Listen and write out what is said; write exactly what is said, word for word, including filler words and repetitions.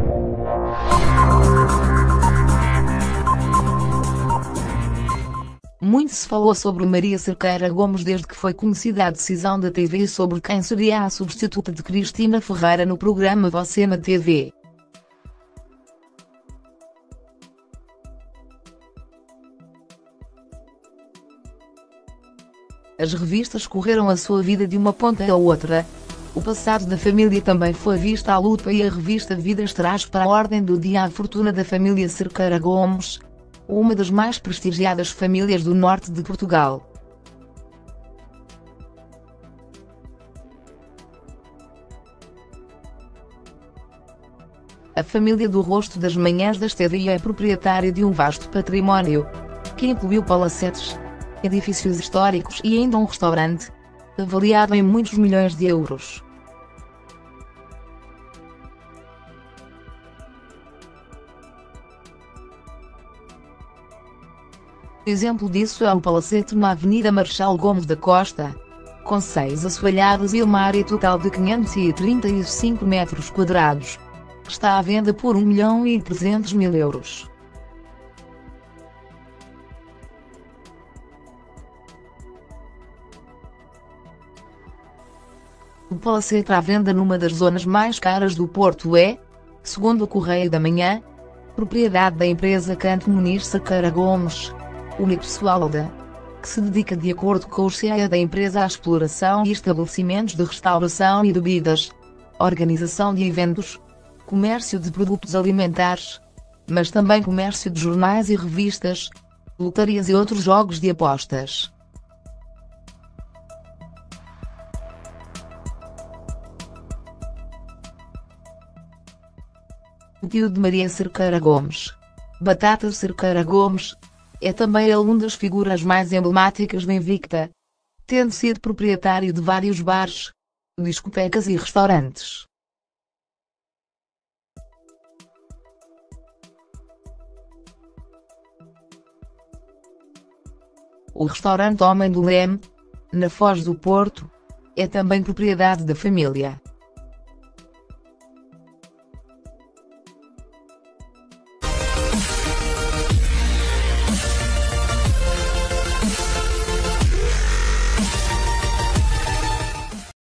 Muito se falou sobre Maria Cerqueira Gomes desde que foi conhecida a decisão da T V sobre quem seria a substituta de Cristina Ferreira no programa Você na T V. As revistas correram a sua vida de uma ponta à outra. O passado da família também foi visto à lupa e a revista Vidas traz para a ordem do dia a fortuna da família Cerqueira Gomes, uma das mais prestigiadas famílias do norte de Portugal. A família do Rosto das Manhãs da Estadia é proprietária de um vasto património, que incluiu palacetes, edifícios históricos e ainda um restaurante, avaliado em muitos milhões de euros. Exemplo disso é o palacete na Avenida Marechal Gomes da Costa, com seis assoalhados e uma área total de quinhentos e trinta e cinco metros quadrados, que está à venda por um milhão e trezentos mil euros. O palacete à venda numa das zonas mais caras do Porto é, segundo o Correio da Manhã, propriedade da empresa Canto Muniz Cerqueira Gomes, unipessoal da, que se dedica de acordo com o C E A da empresa à exploração e estabelecimentos de restauração e bebidas, organização de eventos, comércio de produtos alimentares, mas também comércio de jornais e revistas, lotarias e outros jogos de apostas. O tio de Maria Cerqueira Gomes, Batata Cerqueira Gomes, é também ele uma das figuras mais emblemáticas da Invicta, tendo sido proprietário de vários bares, discotecas e restaurantes. O restaurante Homem do Leme, na Foz do Porto, é também propriedade da família.